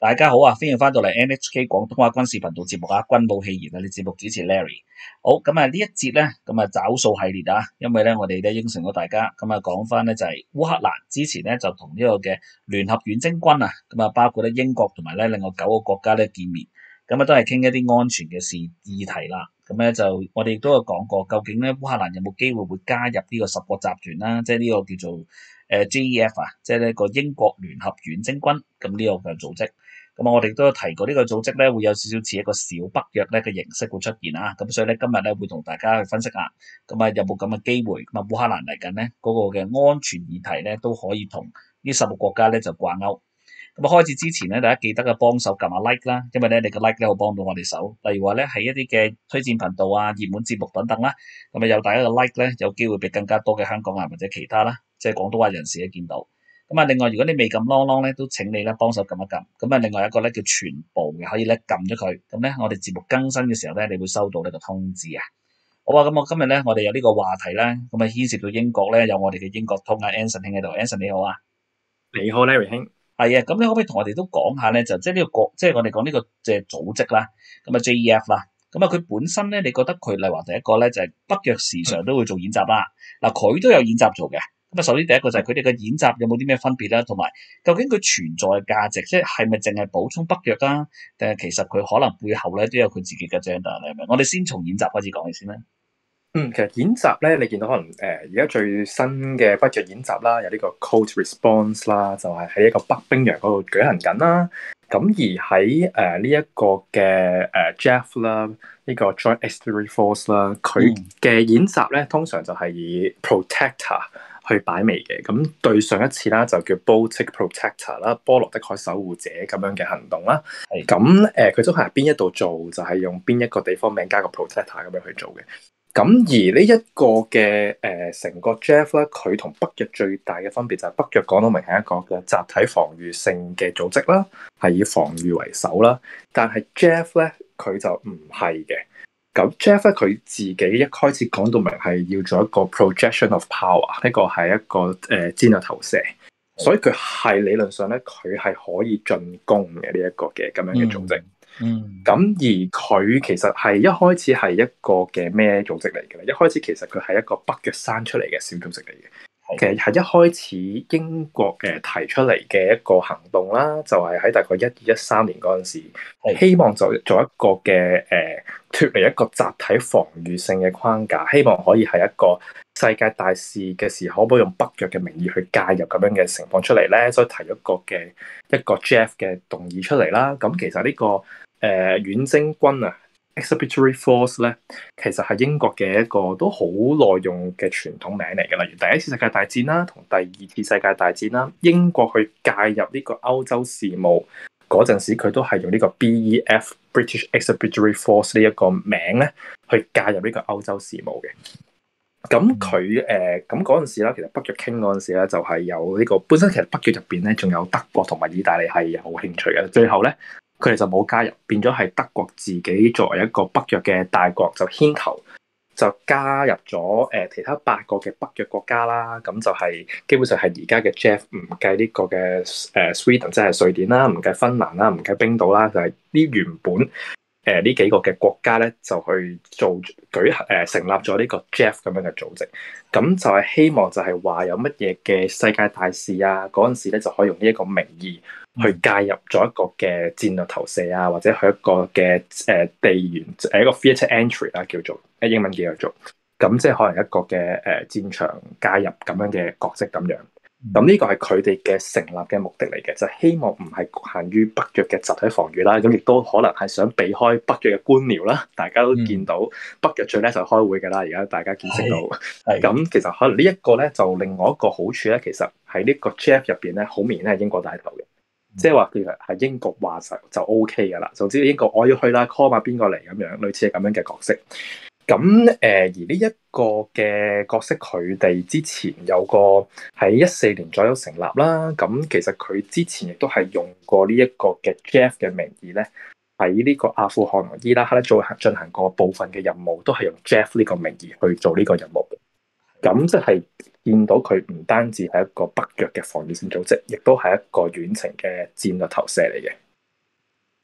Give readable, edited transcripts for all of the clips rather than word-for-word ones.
大家好啊，歡迎翻到嚟 NHK 廣東話軍事頻道節目啊，軍武戲言啊，你節目主持 Larry。好，咁啊呢一節咧，咁啊找數系列啊，因為咧我哋咧應承咗大家，咁啊講翻咧就係烏克蘭之前咧就同呢個嘅聯合遠征軍啊，咁啊包括咧英國同埋咧另外9個國家咧見面，咁啊都係傾一啲安全嘅議題啦。咁咧就我哋亦都有講過，究竟咧烏克蘭有冇機會會加入呢個十國集團啦，即係呢個叫做JEF 啊，即係呢個英國聯合遠征軍咁呢個嘅組織。咁我哋都有提過呢個組織咧，會有少少似一個小北約咧嘅形式會出現啊。咁所以咧今日咧會同大家去分析下，咁啊有冇咁嘅機會？咁啊烏克蘭嚟緊咧嗰個嘅安全議題咧都可以同呢10個國家咧就掛鈎。咁啊開始之前咧，大家記得嘅幫手撳下 like 啦，因為咧你個 like 咧會幫到我哋手。例如話咧喺一啲嘅推薦頻道啊、熱門節目等等啦，咁啊有大家嘅 like 咧，有機會俾更加多嘅香港人或者其他啦，即係廣東話人士咧見到。咁啊，另外如果你未撳 long 咧，都請你咧幫手撳一撳。咁啊，另外一個咧叫全部嘅，可以咧撳咗佢。咁咧，我哋節目更新嘅時候咧，你會收到呢個通知啊。好啊，咁我今日咧，我哋有呢個話題咧，咁啊牽涉到英國咧，有我哋嘅英國通啊 Anson 兄喺度 ，Anson 你好啊。 你好 Larry 兄。 係啊，咁你可唔可以同我哋都講下咧？就即係呢個國，即係我哋講呢個即係組織啦。咁啊 JEF 啦，咁啊佢本身咧，你覺得佢例如話第一個咧就係北約時常都會做演習啦。嗱，佢都有演習做嘅。咁啊，首先第一個就係佢哋嘅演習有冇啲咩分別啦，同埋究竟佢存在嘅價值，即係咪淨係補充北約啊？定係其實佢可能背後咧都有佢自己嘅 agenda 咧？我哋先從演習開始講起先啦。 其實演習咧，你見到可能而家最新嘅北約演習啦，有呢個 Cold Response 啦，就係喺一個北冰洋嗰度舉行緊啦。咁而喺呢一個嘅JEF 啦，呢個 Joint Expeditionary Force 啦，佢嘅演習咧通常就係以 Protector 去擺尾嘅。咁對上一次啦就叫 Baltic Protector 啦，波羅的海守護者咁樣嘅行動啦。咁佢都係邊一度做，就係用邊一個地方名加個 Protector 咁樣去做嘅。咁而呢一個嘅成個 JEF 咧，佢同北約最大嘅分別就係北約講到明係一個嘅集體防禦性嘅組織啦，係以防禦為首啦。但係 JEF 咧，佢就唔係嘅。咁 JEF 咧，佢自己一開始講到明係要做一個 projection of power，呢個係一個戰略投射，所以佢係理論上咧，佢係可以進攻嘅呢一個嘅咁樣嘅組織。咁而佢其實係一開始係一個嘅咩組織嚟嘅咧？一開始其實佢係一個北約生出嚟嘅小組織嚟嘅。其實係一開始英國提出嚟嘅一個行動啦，就係喺大概1213年嗰陣時，希望做一個嘅脫離一個集體防禦性嘅框架，希望可以係一個世界大事嘅時候，可唔可以用北約嘅名義去介入咁樣嘅情況出嚟咧？所以提一個 JEF 嘅動議出嚟啦。咁其實呢個遠征軍啊 Expeditionary Force 咧，其實係英國嘅一個都好耐用嘅傳統名嚟嘅。例如第一次世界大戰啦，同第二次世界大戰啦，英國去介入呢個歐洲事務嗰陣時，佢都係用呢個 BEF British Expeditionary Force 呢一個名咧，去介入呢個歐洲事務嘅。咁佢咁嗰陣時啦，其實北約傾嗰陣時咧，就係有呢個本身其實北約入邊咧，仲有德國同埋意大利係有興趣嘅。最後咧，佢哋就冇加入，變咗係德國自己作為一個北約嘅大國就牽頭，就加入咗其他8個嘅北約國家啦。咁就係基本上係而家嘅 JEF 唔計呢個嘅Sweden 即係瑞典啦，唔計芬蘭啦，唔計冰島啦，就係呢原本呢幾個嘅國家咧，就去成立咗呢個 JEF 咁樣嘅組織。咁就係希望就係話有乜嘢嘅世界大事啊，嗰陣時咧就可以用呢一個名義去介入咗一個嘅戰略投射啊，或者去一個嘅地緣一個 theatre entry 啦，叫做英文叫做，咁即係可能一個嘅戰場介入咁樣嘅角色咁樣。咁呢個係佢哋嘅成立嘅目的嚟嘅，就係希望唔係局限於北約嘅集體防禦啦，咁亦都可能係想避開北約嘅官僚啦。大家都見到北約最叻就開會㗎啦，而家大家見識到。咁其實可能呢一個咧，就另外一個好處咧，其實喺呢個 JEF 入邊咧，好明顯係英國帶頭嘅。即係話其實係英國話就 OK 㗎啦，總之英國我要去啦 ，call 埋邊個嚟咁樣，類似係咁樣嘅角色。咁而呢一個嘅角色，佢哋之前有個喺14年左右成立啦。咁其實佢之前亦都係用過呢一個嘅 JEF 嘅名義咧，喺呢個阿富汗同伊拉克咧進行過部分嘅任務，都係用 JEF 呢個名義去做呢個任務嘅。咁即係見到佢唔單止係一個北約嘅防禦性組織，亦都係一個遠程嘅戰略投射嚟嘅。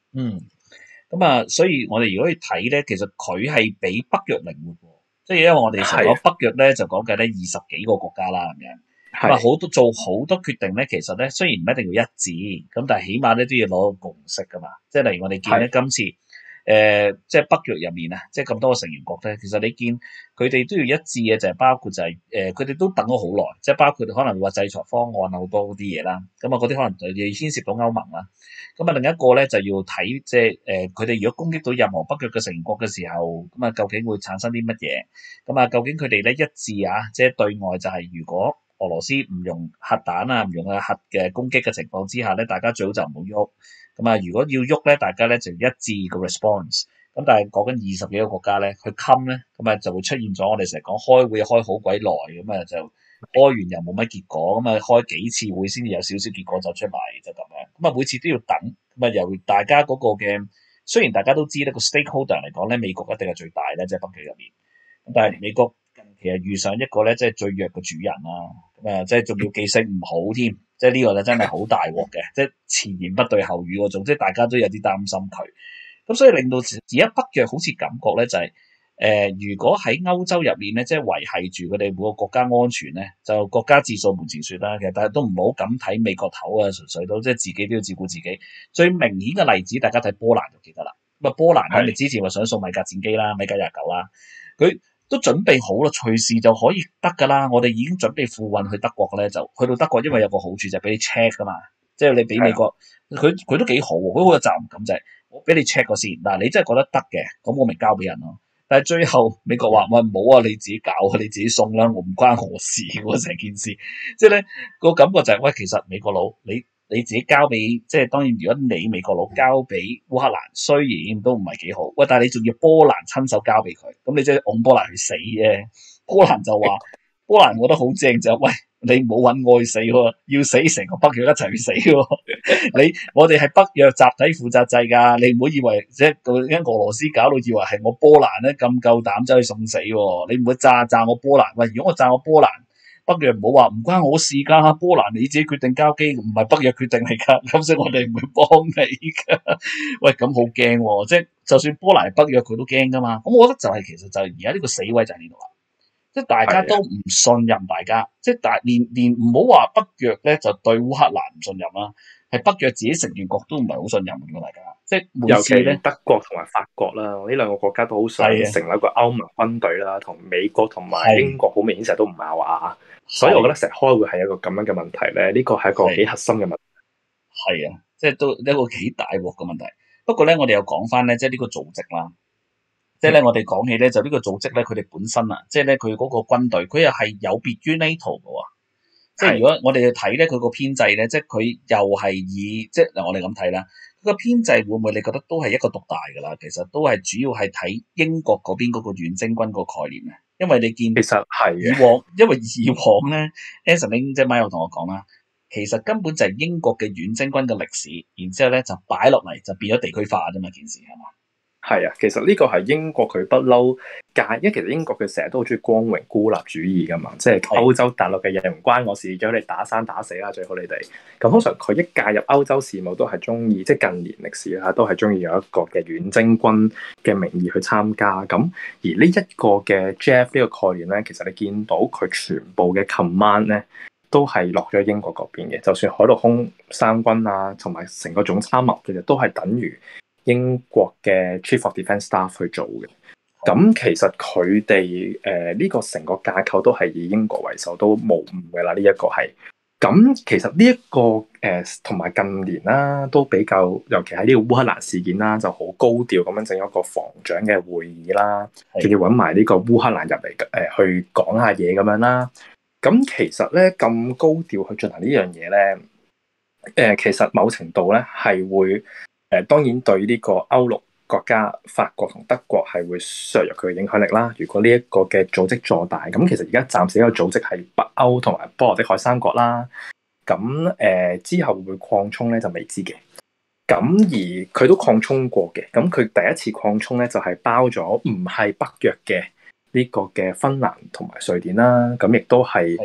嗯，咁啊，所以我哋如果去睇咧，其實佢係比北約靈活喎，即係因為我哋成日講係北約咧，就講緊咧20幾個國家啦咁樣，咁啊係做好多決定咧，其實咧雖然唔一定要一致，咁但係起碼咧都要攞個共識噶嘛，即係例如我哋見咧係今次即係北約入面啊，即係咁多個成員國咧，其實你見佢哋都要一致嘅，就係包括就係佢哋都等咗好耐，即係包括可能會話制裁方案好多啲嘢啦，咁啊嗰啲可能就要牽涉到歐盟啦。咁啊，另一個咧就要睇即係佢哋如果攻擊到任何北約嘅成員國嘅時候，咁啊究竟會產生啲乜嘢？咁啊，究竟佢哋咧一致啊，即係對外就係如果俄羅斯唔用核彈啊，唔用核嘅攻擊嘅情況之下咧，大家最好就唔好喐。咁啊，如果要喐咧，大家咧就一致個 response。咁但係講緊20幾個國家咧，佢冚咧，咁啊就會出現咗我哋成日講開會開好鬼耐，咁啊就開完又冇乜結果，咁啊開幾次會先至有少少結果就出嚟就咁樣。咁啊每次都要等，咁啊由大家嗰個嘅，雖然大家都知呢個 stakeholder 嚟講咧，美國一定係最大咧，即係北約入面。咁但係美國近期係遇上一個咧，即係最弱嘅主人啦，咁啊即係仲要記性唔好添，即係呢個就真係好大鑊嘅，即係前言不對後語嗰種，即係大家都有啲擔心佢。咁所以令到而家北約好似感覺咧就係、如果喺歐洲入面咧，即係維係住佢哋每個國家安全咧，就國家自掃門前雪啦。其實大家都唔好咁睇美國頭啊，純粹都即係自己都要照顧自己。最明顯嘅例子，大家睇波蘭就記得啦。咁啊，波蘭咧，你之前話想送米格戰機啦，米格29啦，佢都準備好啦，隨時就可以得㗎啦。我哋已經準備付運去德國咧，就去到德國，因為有個好處就係俾你 check 㗎嘛，即係你俾美國，佢都幾好喎，佢好有責任感就係、我俾你 check 過先，嗱你真係覺得得嘅，咁我咪交俾人咯。但係最後美國話：喂，唔好啊，你自己搞啊，你自己送啦，我唔關我事喎，成件事。即係咧個感覺就係、喂，其實美國佬你自己交俾，即係當然，如果你美國佬交俾烏克蘭，雖然都唔係幾好，喂，但係你仲要波蘭親手交俾佢，咁你即係按波蘭去死啫。波蘭就話，波蘭我覺得好正就係、喂，你唔好揾我去死喎，要死成個北約一齊去死喎。我哋係北約集體負責制㗎，你唔好以為即係因俄羅斯搞到以為係我波蘭咧咁夠膽走去送死喎，你唔會炸我波蘭。喂，如果我炸我波蘭，北約唔好話唔關我事㗎，波蘭你自己決定交機，唔係北約決定嚟㗎，咁所以我哋唔會幫你㗎。喂，咁好驚喎，即係就算波蘭係北約佢都驚㗎嘛。咁我覺得就係、其實就係而家呢個死位就喺呢度啦。即係大家都唔信任大家，即係連唔好話北約咧就對烏克蘭唔信任啦，係北約自己成員國都唔係好信任嘅大家，即係每次咧， 尤其德國同埋法國啦，呢兩個國家都好想成立一個歐盟軍隊啦，同美國同埋英國好明顯成日都唔咬牙，所以我覺得成日開會係一個咁樣嘅問題咧，呢個係一個幾核心嘅問題。 係啊，即係都一個幾大鑊嘅問題。不過咧，我哋又講翻咧，即係呢個組織啦。即係咧，我哋講起咧，就呢個組織咧，佢哋本身啊，即係咧，佢嗰個軍隊，佢又係有別於 NATO 嘅喎。即係如果我哋去睇咧，佢個編制咧，即係佢又係以即係嗱，我哋咁睇啦，佢個編制會唔會你覺得都係一個獨大㗎啦？其實都係主要係睇英國嗰邊嗰個遠征軍個概念嘅，因為你見其實係因為以往咧 Anson 即係 Mike 同我講啦，其實根本就係英國嘅遠征軍嘅歷史，然之後咧就擺落嚟就變咗地區化啫嘛，件事係嘛？ 係啊，其實呢個係英國佢不嬲因為其實英國佢成日都好中意光榮孤立主義噶嘛，即係歐洲大陸嘅嘢唔關我事，將你打生打死啦，最好你哋。咁通常佢一介入歐洲事務都係中意，即係近年歷史啦，都係中意有一個嘅遠征軍嘅名義去參加。咁而呢一個嘅 JEF 呢個概念咧，其實你見到佢全部嘅 command 咧，都係落咗英國嗰邊嘅，就算海陸空三軍啊，同埋成個總參謀，其實都係等於英國嘅 Chief of Defence Staff 去做嘅。咁其實佢哋呢個成個架構都係以英國為首，都無誤嘅啦。呢一個係咁，其實呢一個同埋近年啦，都比較，尤其喺呢個烏克蘭事件啦，就好高調咁樣整一個防長嘅會議啦，仲要揾埋呢個烏克蘭入嚟去講下嘢咁樣啦。咁其實咧咁高調去進行呢樣嘢咧，其實某程度咧係會當然對呢個歐陸國家法國同德國係會削弱佢嘅影響力啦。如果呢一個嘅組織做大，咁其實而家暫時呢個組織係北歐同埋波羅的海三國啦。咁之後會唔會擴充咧就未知嘅。咁而佢都擴充過嘅。咁佢第一次擴充咧就係包咗唔係北約嘅呢個嘅芬蘭同埋瑞典啦。咁亦都係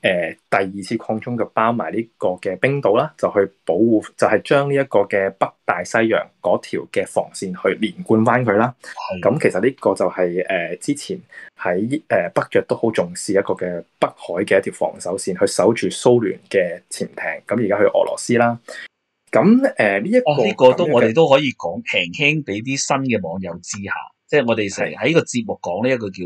第二次擴充就包埋呢個嘅冰島啦，就去保護，就係將呢一個嘅北大西洋嗰條嘅防線去連貫翻佢啦。咁其實呢個就係之前喺北約都好重視一個嘅北海嘅一條防守線，去守住蘇聯嘅潛艇。咁而家去俄羅斯啦。咁呢一個呢個都我哋都可以講輕輕俾啲新嘅網友知下，即係我哋成日喺個節目講呢一個叫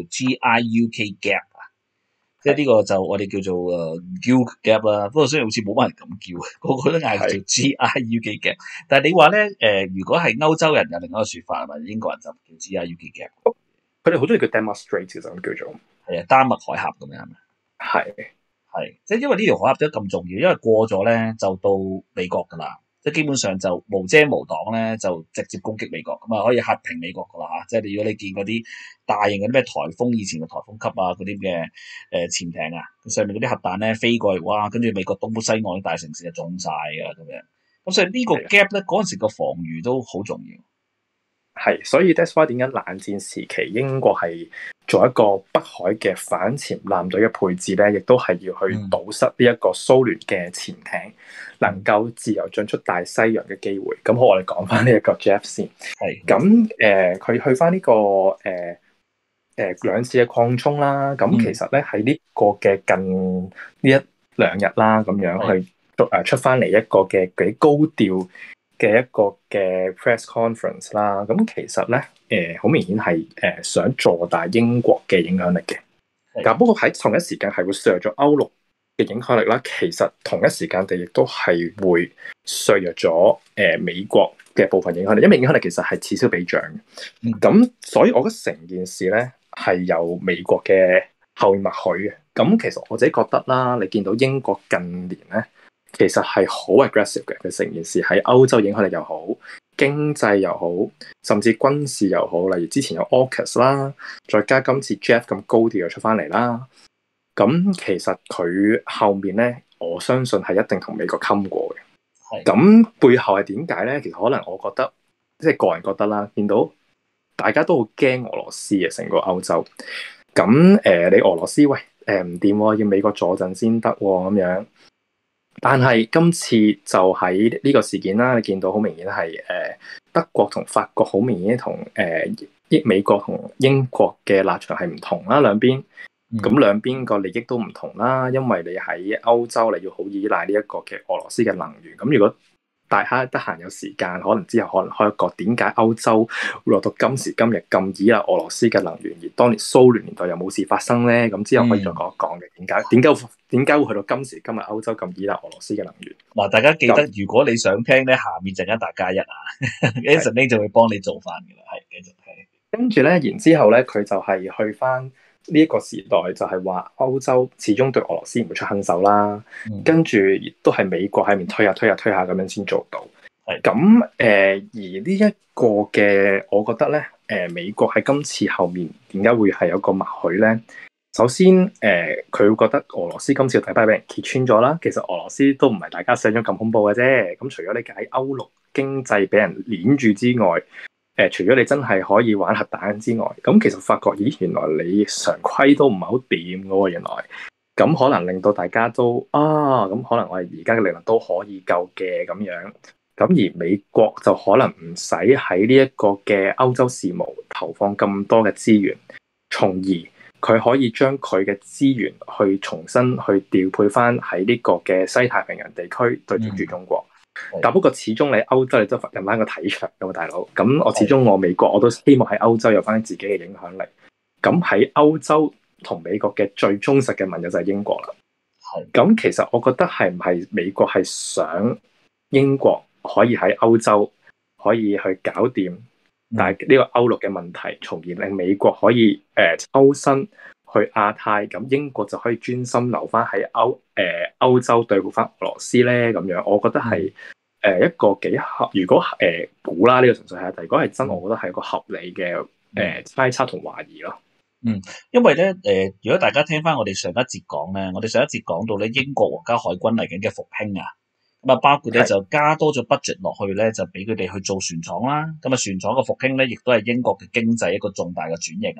GIUK Gap 啊，即係呢個就我哋叫做GIUK Gap 啦。不過雖然好似冇乜人咁叫，個個都嗌佢做 GIUK Gap。但係你話咧如果係歐洲人有另一個説法，係咪英國人就唔叫 GIUK Gap？ 佢哋好中意叫 Denmark Strait 就咁叫做。 係啊，丹麥海峽咁樣係咪？係，即係因為呢條海峽都咁重要，因為過咗咧就到美國㗎啦。即係基本上就無遮無擋咧，就直接攻擊美國咁啊，可以嚇平美國噶啦嚇！即係如果你見嗰啲大型嗰啲咩颱風，以前嘅颱風級啊，嗰啲嘅潛艇啊，上面嗰啲核彈咧飛過嚟，哇！跟住美國東部西岸啲大城市就中晒㗎啦咁樣。咁所以呢個 gap 咧嗰陣時個防禦都好重要。 係，所以 that's why 點解冷戰時期英國係做一個北海嘅反潛艦隊嘅配置咧，亦都係要去堵塞呢一個蘇聯嘅潛艇能夠自由進出大西洋嘅機會。咁好，我哋講翻呢一個 Jeff 先。係。咁佢去翻呢個兩次嘅擴充啦。咁其實咧喺呢個嘅近呢一兩日啦，咁樣去出翻嚟一個嘅幾高調嘅一個嘅 press conference 啦，咁其實咧，好明顯係想做大英國嘅影響力嘅。但不過喺同一時間係會削弱咗歐陸嘅影響力啦。其實同一時間地亦都係會削弱咗美國嘅部分影響力，因為影響力其實係此消彼長嘅。咁所以我覺得成件事咧係有美國嘅後面默許嘅。咁其實我自己覺得啦，你見到英國近年咧，其實係好 aggressive 嘅，佢成件事喺歐洲影響力又好，經濟又好，甚至軍事又好。例如之前有 AUKUS 啦，再加今次 Jeff 咁高調又出翻嚟啦。咁其實佢後面咧，我相信係一定同美國冚過嘅。咁背後係點解咧？其實可能我覺得，即係個人覺得啦，見到大家都好驚俄羅斯嘅成個歐洲。咁你俄羅斯喂唔掂喎，要美國助陣先得喎咁樣。但係今次就喺呢個事件啦，你見到好明顯係德國同法國好明顯同美國同英國嘅立場係唔同啦，兩邊。咁兩邊個利益都唔同啦，因為你喺歐洲你要好依賴呢一個嘅俄羅斯嘅能源。咁如果大家得閒有時間，可能之後可能開一個點解歐洲會落到今時今日咁依賴俄羅斯嘅能源，而當年蘇聯年代又冇事發生咧？咁之後可以再講一講嘅點解會去到今時今日歐洲咁依賴俄羅斯嘅能源？ 嗱，大家記得如果你想聽咧，下面陣間大家一啊 Anthony 就會幫你做翻嘅啦，係繼續係。 跟住咧，然之後咧，佢就係去翻呢一個時代，就係話歐洲始終對俄羅斯唔會出狠手啦。跟住亦都係美國喺面推下咁樣先做到。咁而呢一個嘅，我覺得咧，美國喺今次後面點解會係有個默許咧？首先，佢會覺得俄羅斯今次嘅底牌俾人揭穿咗啦。其實俄羅斯都唔係大家想象咁恐怖嘅啫。咁除咗你喺歐陸經濟俾人鏈住之外，除咗你真係可以玩核彈之外，咁其實發覺，咦，原來你常規都唔係好掂㗎喎，原來。咁可能令到大家都咁可能我哋而家嘅力量都可以夠嘅咁樣。咁而美國就可能唔使喺呢一個嘅歐洲事務投放咁多嘅資源，從而佢可以將佢嘅資源去重新去調配翻喺呢個嘅西太平洋地區對住中國。但不過始終你歐洲你都有翻個體場㗎嘛，大佬。咁我始終我美國我都希望喺歐洲有翻自己嘅影響力。咁喺歐洲同美國嘅最忠實嘅盟友就係英國啦。咁其實我覺得係唔係美國係想英國可以喺歐洲可以去搞掂，但係呢個歐陸嘅問題，從而令美國可以抽身去亞太，咁英國就可以專心留翻喺歐洲對付翻俄羅斯咧。咁樣我覺得係一個幾合。如果估啦，呢個純粹係，但如果係真，我覺得係一個合理嘅猜測同懷疑咯。 因為咧如果大家聽翻我哋上一節講咧，我哋上一節講到咧英國皇家海軍嚟緊嘅復興啊，咁啊包括咧就加多咗 budget 落去咧，就俾佢哋去做船廠啦。咁啊船廠嘅復興咧，亦都係英國嘅經濟一個重大嘅轉型啊。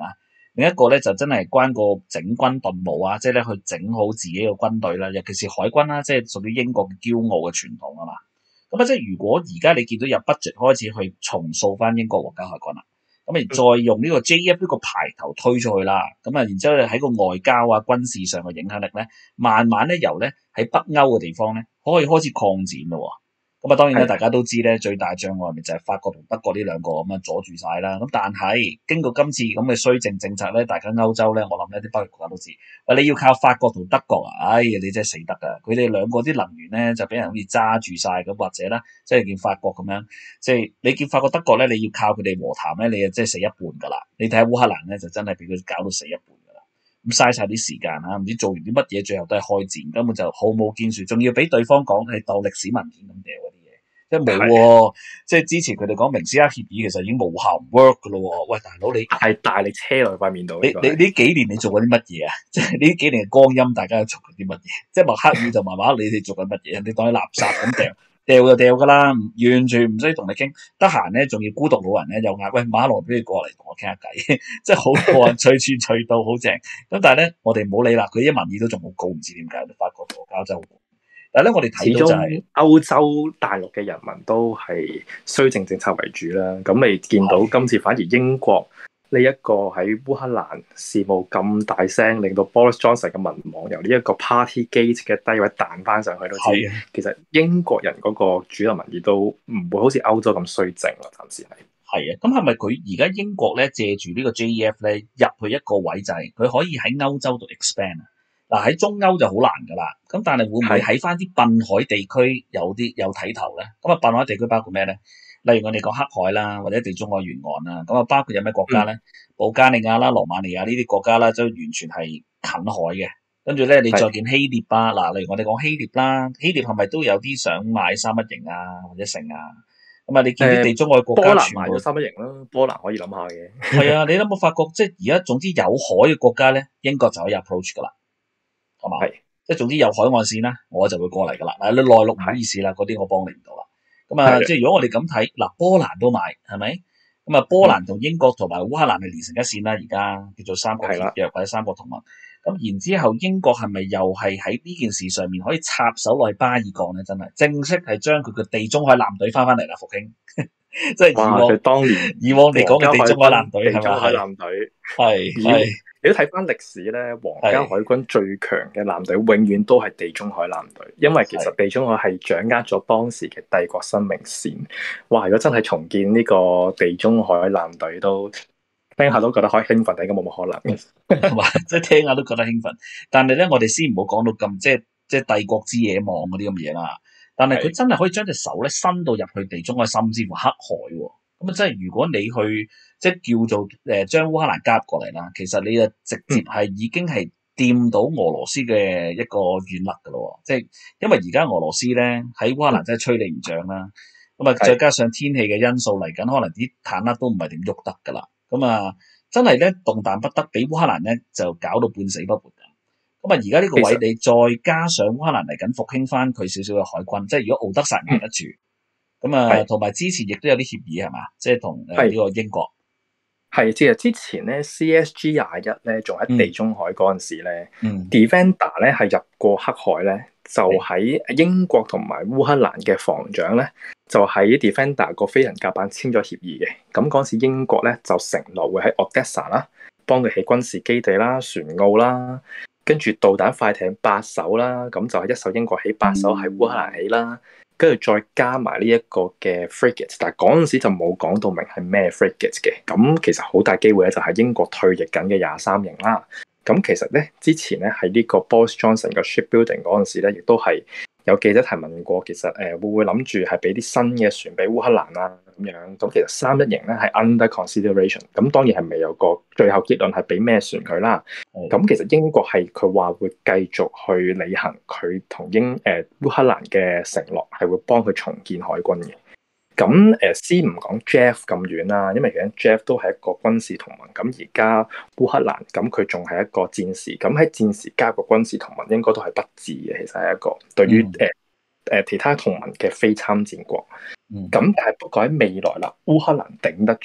另一個咧就真係關個整軍頓武啊，即係咧去整好自己嘅軍隊啦，尤其是海軍啦，即係屬於英國嘅驕傲嘅傳統啊嘛。咁啊，即係如果而家你見到有 budget 開始去重塑翻英國皇家海軍啦，咁而再用呢個 JF 呢個牌頭推出去啦，咁啊，然之後咧喺個外交啊軍事上嘅影響力咧，慢慢咧由咧喺北歐嘅地方咧可以開始擴展咯。咁啊，當然咧，大家都知咧，最大障礙咪就係法國同德國呢兩個咁啊阻住晒啦。咁但係經過今次咁嘅綏靖政策咧，大家歐洲咧，我諗呢啲北約國家都知，喂，你要靠法國同德國啊，哎呀，你真係死得㗎！佢哋兩個啲能源咧就俾人好似揸住晒咁，或者咧即係見法國咁樣，即係你見法國德國咧，你要靠佢哋和談咧，你啊即係死一半㗎啦。你睇下烏克蘭咧，就真係俾佢搞到死一半。咁嘥晒啲時間嚇，唔知做完啲乜嘢，最後都係開戰，根本就毫無建樹，仲要俾對方講係當歷史文件咁掉嗰啲嘢，即係冇喎。即係之前佢哋講明斯克協議其實已經無效唔 work 噶咯喎。喂，大佬你係大力車落去塊面度。 你呢幾年你做緊啲乜嘢啊？即係呢幾年嘅光陰，大家做緊啲乜嘢？即係默克爾就麻麻，你哋做緊乜嘢？人哋當你垃圾咁掉。掉就掉噶啦，完全唔使同你傾。得閒咧，仲要孤獨老人咧，又嗌喂馬羅，俾你過嚟同我傾下偈，即係好過癮，隨處隨到好正。咁但係咧，我哋唔好理啦，佢啲民意都仲好高，唔知點解法國同加州。但係咧，我哋睇到就係歐洲大陸嘅人民都係綏靖政策為主啦。咁你見到今次反而英國呢一個喺烏克蘭事務咁大聲，令到 Boris Johnson 嘅民望由呢一個 Party Gate 嘅低位彈翻上去都知。其實英國人嗰個主流民意都唔會好似歐洲咁綏靖啦，暫時係。 係啊，咁係咪佢而家英國咧借住呢個 JEF 咧入去一個位就係佢可以喺歐洲度 expand 啊？嗱，喺中歐就好難噶啦，咁但係會唔會喺翻啲濱海地區有睇頭咧？咁啊，濱海地區包括咩咧？例如我哋講黑海啦，或者地中海沿岸啦，咁啊包括有咩國家咧？保加利亞啦、羅馬尼亞呢啲國家啦，就完全係近海嘅。跟住咧，你再見希臘啊，嗱，例如我哋講希臘啦，希臘係咪都有啲想買3一型啊，或者成啊？咁啊，你見啲地中海國家全部買咗3一型啦，波蘭可以諗下嘅。 係啊，你有冇發覺即係而家總之有海嘅國家咧，英國就可以 approach 噶啦，係嘛？係，即係總之有海岸線啦，我就會過嚟噶啦。嗱，你內陸唔好意思啦，嗰啲我幫你唔到啦。咁啊，即係如果我哋咁睇，嗱，波蘭都買係咪？咁啊，波蘭同英國同埋烏克蘭係連成一線啦，而家叫做三國協約或者三國同盟。咁然之後，英國係咪又係喺呢件事上面可以插手落去巴爾幹咧？真係正式係將佢嘅地中海艦隊翻嚟啦，復興。即係以往嚟講嘅地中海艦隊係咪？ 地中海艦隊係。 你都睇翻歷史咧，皇家海軍最強嘅艦隊永遠都係地中海艦隊，因為其實地中海係掌握咗當時嘅帝國生命線。哇！如果真係重建呢個地中海艦隊，都聽下都覺得可以興奮，但係應該冇乜可能。 係嘛？即係聽下都覺得興奮。但係咧，我哋先唔好講到咁即係帝國之野望嗰啲咁嘢啦。但係佢真係可以將隻手咧伸到入去地中海，甚至乎黑海喎。咁啊，即係如果你去即係叫做將烏克蘭加入過嚟啦，其實你就直接係已經係掂到俄羅斯嘅一個軟肋噶咯。即係因為而家俄羅斯咧喺烏克蘭真係吹你唔漲啦。咁啊，再加上天氣嘅因素嚟緊，可能啲坦克都唔係點喐得噶啦。咁啊，真係咧動彈不得，俾烏克蘭咧就搞到半死不活咁。咁啊，而家呢個位你再加上烏克蘭嚟緊復興翻佢少少嘅海軍，即係如果敖德薩捱得住。咁啊，同埋之前亦都有啲協議係嘛，即係同呢個英國係，即係之前咧 CSG21咧，仲喺地中海嗰陣時咧，Defender 咧係入過黑海咧，就喺英國同埋烏克蘭嘅防長咧，就喺 Defender 個飛人甲板簽咗協議嘅。咁嗰陣時英國咧就承諾會喺 Odessa 啦，幫佢起軍事基地啦、船澳啦，跟住導彈快艇8艘啦，咁就係1艘英國起，8艘喺烏克蘭起啦。跟住再加埋呢一個嘅 frigate， 但係嗰陣時就冇講到明係咩 frigate 嘅。咁其實好大機會咧，就係英國退役緊嘅23型啦。咁其實咧，之前咧喺呢個 Boris Johnson 嘅 shipbuilding 嗰陣時咧，亦都係有記者提問過，其實會唔會諗住係俾啲新嘅船俾烏克蘭啊咁樣？咁其實3一型咧係 under consideration，咁當然係未有個最後結論係俾咩船佢啦。咁其實英國係佢話會繼續去履行佢同烏克蘭嘅承諾，係會幫佢重建海軍嘅。咁先唔講 Jeff 咁遠啦，因為其實 Jeff 都係一個軍事同盟。咁而家烏克蘭咁佢仲係一個戰士，咁喺戰時加個軍事同盟應該都係不智嘅。其實係一個對於其他同盟嘅非參戰國。咁但係不過喺未來啦，烏克蘭頂得住啦。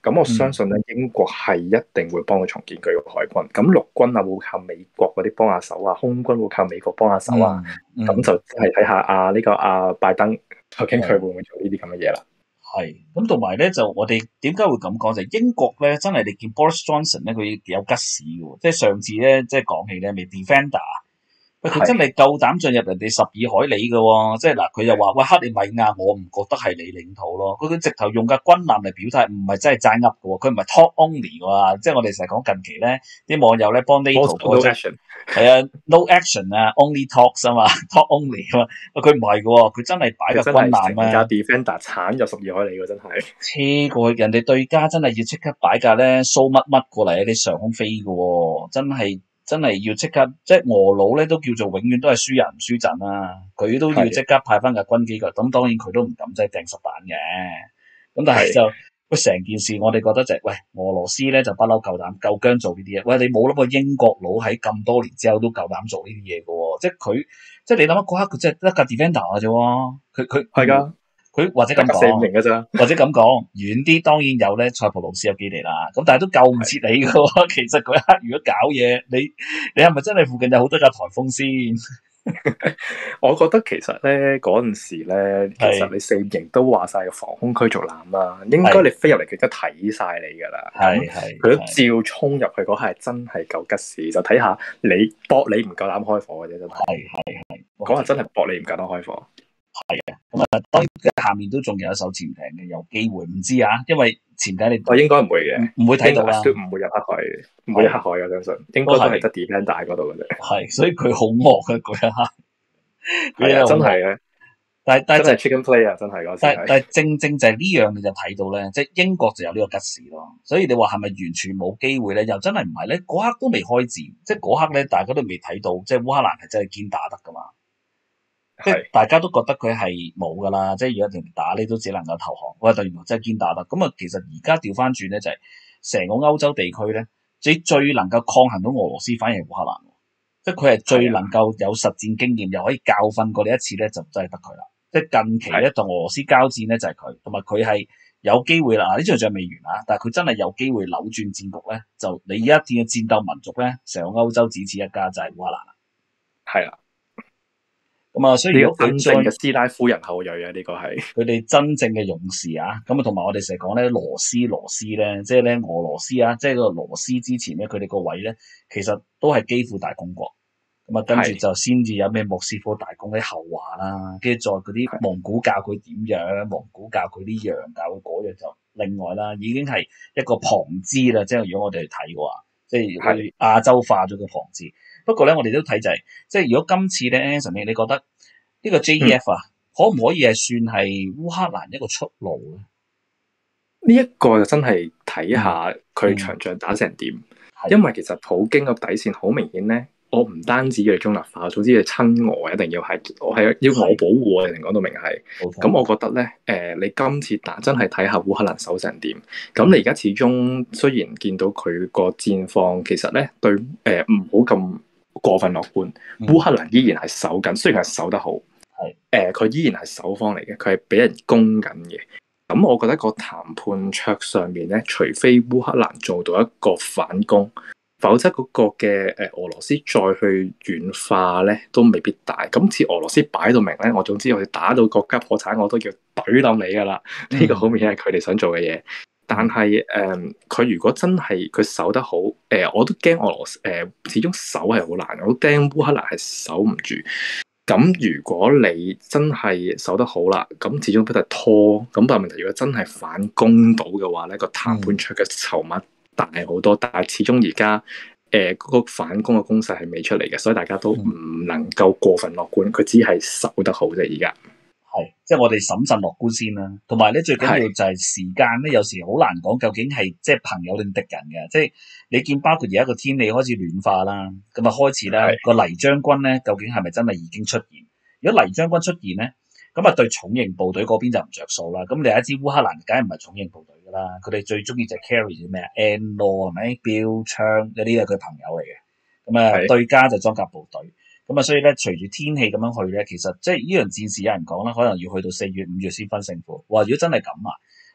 咁我相信咧，英國係一定會幫佢重建佢個海軍。咁陸軍啊，會靠美國嗰啲幫下手啊，空軍會靠美國幫下手啊。咁就係睇下拜登究竟佢會唔會做呢啲咁嘅嘢啦。 係，咁同埋咧就我哋點解會咁講？就係英國咧真係你見 Boris Johnson 咧，佢有吉屎嘅喎。即係上次咧，即係講起咧，未 Defender。喂，佢真係夠膽進入人哋12海里嘅喎，即係嗱，佢又話喂，克里米亞我唔覺得係你領土咯，佢直頭用架軍艦嚟表態，唔係真係齋噏嘅喎，佢唔係 talk only 喎，即係我哋成日講近期咧啲網友咧幫 NATO no action 係啊 no action 啊 only talks 啊嘛 talk only 啊嘛，佢唔係嘅喎，佢真係擺架軍艦啊， 架 Defender 鏟入12海里喎，真係黐過去人哋對家真係要即刻擺架咧蘇乜乜過嚟喺啲上空飛嘅喎，真係要即刻，即係俄佬咧都叫做永遠都係輸人唔輸陣啦。佢都要即刻派翻架軍機過嚟，咁當然佢都唔敢即係掟實彈嘅。咁但係就喂成件事，我哋覺得就係喂俄羅斯咧就不嬲夠膽夠薑做呢啲嘢。喂你冇諗過英國佬喺咁多年之後都夠膽做呢啲嘢嘅喎，即係佢即係你諗下嗰刻佢即係得架 Defender 嘅啫喎，佢係㗎。 佢或者咁講，或者咁講遠啲，當然有咧塞浦路斯有基地啦。咁但係都救唔切你嘅喎。其實嗰一刻如果搞嘢，你係咪真係附近有好多架颱風先？ 我覺得其實咧嗰陣時咧，其實你四型都話晒個防空區做艦啦，應該你飛入嚟佢都睇晒你㗎啦。係佢都照衝入去嗰下真係夠吉屎，就睇下你搏你唔夠膽開火嘅啫，真係。係嗰下真係搏你唔夠膽開火。 係啊，咁啊，當然下面都仲有一艘潛艇嘅，有機會唔知啊，因為潛艇你我應該唔會嘅， 唔會睇到啦， 都唔會入黑海，唔會入黑海嘅，相信應該都係得 Defender 嗰度嘅啫。係， 所以佢好惡嘅嗰一刻， 係啊，真係嘅。但係真係 chicken play 啊，真係嗰時。 但係正就係呢樣你就睇到咧，即係英國就有呢個吉士咯。所以你話係咪完全冇機會咧？又真係唔係咧。嗰刻都未開戰，即係嗰刻咧，大家都未睇到，即係烏克蘭係真係堅打得噶嘛。即係大家都覺得佢係冇噶啦，即係如果同打你都只能夠投降。喂，但原來真係堅打得。咁啊，其實而家調翻轉咧，就係成個歐洲地區咧，最能夠抗衡到俄羅斯，反而係烏克蘭。即係佢係最能夠有實戰經驗，又可以教訓過你一次咧，就真係得佢啦。即係近期咧同俄羅斯交戰咧就係佢，同埋佢係有機會啦。呢場仗未完啊，但係佢真係有機會扭轉戰局咧。就你而家見嘅戰鬥民族咧，成個歐洲只此一家就係烏克蘭啦。係啦。咁啊，所以如果真正嘅斯拉夫人後裔啊，呢個係佢哋真正嘅勇士啊。咁啊，同埋我哋成日講咧，羅斯咧，即係咧俄羅斯啊，即係個羅斯之前咧，佢哋個位咧，其實都係基輔大公國。咁啊，跟住就先至有咩莫斯科大公啲後話啦，跟住再嗰啲蒙古教佢點樣，蒙古教佢啲樣，教佢嗰樣就另外啦，已經係一個旁支啦。即係如果我哋去睇嘅話，即係去亞洲化咗個旁支。不過咧，我哋都睇就係，即係如果今次咧 Anson 你覺得呢個 JEF 啊，可唔可以係算係烏克蘭一個出路咧？ 呢一個就真係睇下佢場仗打成點，因為其實普京個底線好明顯咧。我唔單止要中立化，總之係親俄，一定要係我係要我保護我哋，講到明係。咁我覺得咧，你今次打真係睇下烏克蘭守成點。咁你而家始終雖然見到佢個戰況，其實咧對唔好咁過分樂觀。烏克蘭依然係守緊，雖然係守得好，佢依然係守方嚟嘅，佢係俾人攻緊嘅。咁我覺得個談判桌上面咧，除非烏克蘭做到一個反攻。否則嗰個嘅俄羅斯再去軟化咧，都未必大。今次俄羅斯擺到明咧，我總之我哋打到國家破產，我都叫懟冧你噶啦。呢個好明顯係佢哋想做嘅嘢。但係佢如果真係佢守得好，我都驚俄羅斯始終守係好難。我都驚烏克蘭係守唔住。咁如果你真係守得好啦，咁始終都係拖。咁但係問題，如果真係反攻到嘅話咧，個談判出嘅籌碼大好多，但係始終而家嗰個反攻嘅攻勢係未出嚟嘅，所以大家都唔能夠過分樂觀。佢只係守得好啫，而家係即係我哋審慎樂觀先啦。同埋咧，最緊要就係時間咧，有時好難講究竟係即係朋友定敵人嘅。即係你見包括而家個天氣開始暖化啦，咁啊開始咧個黎將軍咧，究竟係咪真係已經出現？如果黎將軍出現咧，咁啊對重型部隊嗰邊就唔着數啦。咁你一知烏克蘭梗係唔係重型部隊噶啦，佢哋最中意就係 carry 啲咩啊 N-law 係咪標槍嗰啲係佢朋友嚟嘅。咁啊對家就裝甲部隊。咁啊所以咧隨住天氣咁樣去咧，其實即係呢樣戰事有人講啦，可能要去到4月5月先分勝負。哇！如果真係咁啊，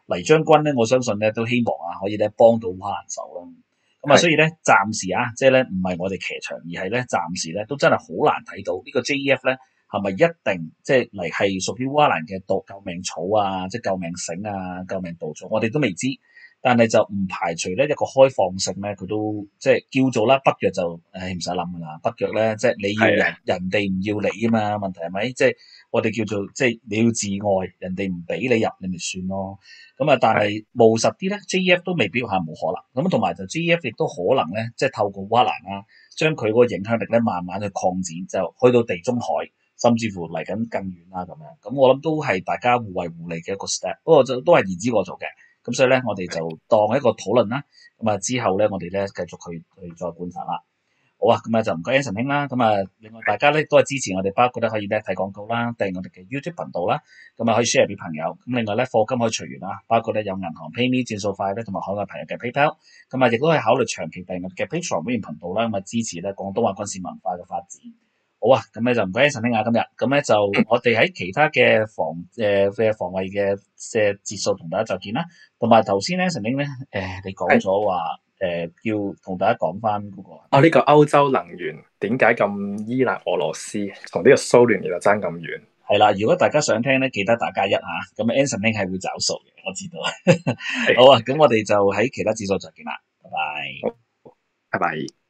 黎將軍咧，我相信咧都希望啊可以咧幫到烏克蘭手啦。咁啊， 係所以咧暫時啊，即係咧唔係我哋騎牆，而係咧暫時咧都真係好難睇到呢個 JEF 咧係咪一定即係嚟係屬於烏克蘭嘅救命草啊，即係救命繩啊、救命稻草，我哋都未知。但係就唔排除咧一個開放性咧，佢都即係叫做啦，北約就唔使諗噶啦，北約咧即係你要人哋唔要你啊嘛，問題係咪？即係我哋叫做即係你要自愛，人哋唔俾你入，你咪算咯。咁啊，但係務實啲咧，JEF 都未必係冇可能。咁同埋就 JEF 亦都可能咧，即係透過烏克蘭啦，將佢嗰個影響力咧慢慢去擴展，就去到地中海，甚至乎嚟緊更遠啦咁樣。咁我諗都係大家互惠互利嘅一個 step。不過就都係言之過早嘅。咁所以咧，我哋就當一個討論啦。咁啊，之後咧，我哋咧繼續去再觀察啦。好啊，咁啊就唔該 Anson 兄啦。咁啊，另外大家咧都係支持我哋，包括咧可以咧睇廣告啦，訂我哋嘅 YouTube 頻道啦。咁啊可以 share 俾朋友。咁另外咧課金可以隨緣啦，包括咧有銀行 PayMe 轉數快咧，同埋海外朋友嘅 PayPal。咁啊亦都可以考慮長期訂我哋嘅 Patreon 會員頻道啦，咁啊支持咧廣東話軍事文化嘅發展。好啊，咁咧就唔該 Anson 兄啊，今日咁咧就我哋喺其他嘅防衛嘅節數同大家再見啦。同埋頭先咧，Anson 兄咧你講咗話要同大家講翻嗰個呢個歐洲能源點解咁依賴俄羅斯，同呢個蘇聯其實爭咁遠？ 係啦，如果大家想聽咧，記得打加一下。咁 Anson 兄係會找數嘅，我知道。好啊，咁我哋就喺其他節數再見啦，拜拜。 拜拜。